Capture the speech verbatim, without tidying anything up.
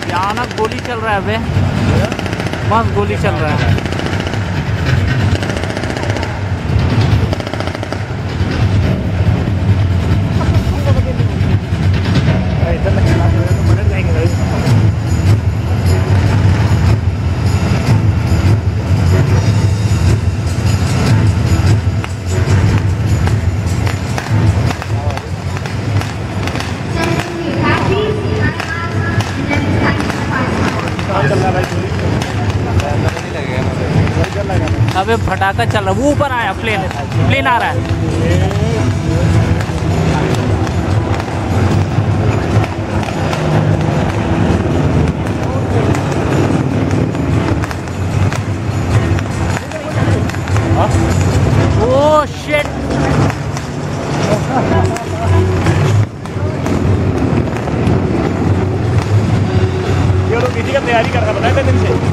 भयानक गोली चल रहा है बे, मस्त गोली चल रहा है। अबे फटाका चल रहा है, वो ऊपर आया, प्लेन प्लेन आ रहा है। ओह शिट, ये लोग किसी का तैयारी कर रहा है, पता है दिन से।